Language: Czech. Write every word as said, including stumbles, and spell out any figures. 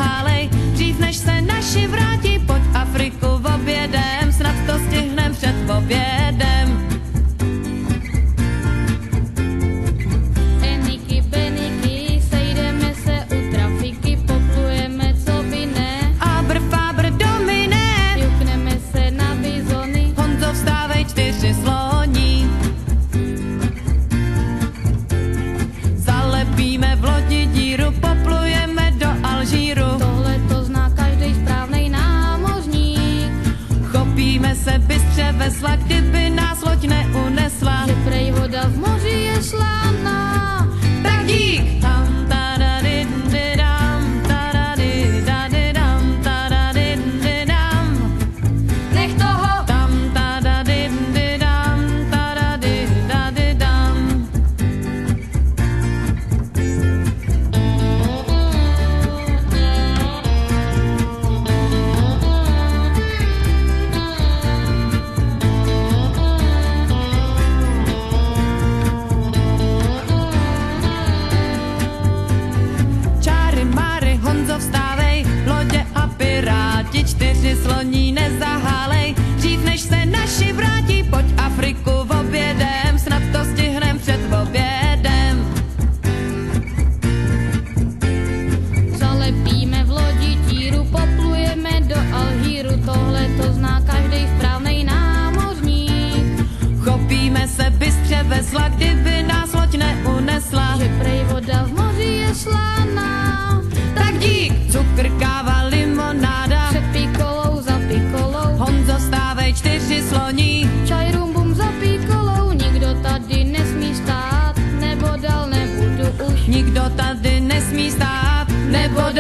nezahálej, dřív než se naši vrátí, pojď Afriku objedem, snad to stihnem před obědem. Eniky, beniky, sejdeme se u trafiky, poplujeme, co by ne. Abr, fabr, domine, Jukneme se na bizony, Honzo, vstávej, čtyři sloní. Zalepíme v lodi díru, poplujeme do Alžíru. tohle to zná každý správnej námořník. Chopíme se bystře vesla, kdyby nás loď neunesla. Že prej voda v moři je šlána. Tak dík! Tam, tadadididam, tadadidadidam, tadadididam. Nech toho! Tam, tadadididam, tadadidadidam. Čáry, máry, Honzo, vstávej, lodě a piráti, čtyři sloní nezahálej, dřív než se naši vrátí, pojď Afriku objedem, snad to stihnem před obědem. Zalepíme v lodi díru, poplujeme do Alžíru, tohle to zná každý správnej námořník. Chopíme se bystře vesla, kdyby nás loď neunesla. Že prej voda v moři je šlána. Tak dík! Cukr, káva, limonáda, Před pikolou za pikolou, Honzo, stávej, čtyři sloní. čaj rum bum za pikolou, nikdo tady nesmí stát, nebo dál nebudu už. Nikdo tady nesmí stát, nebo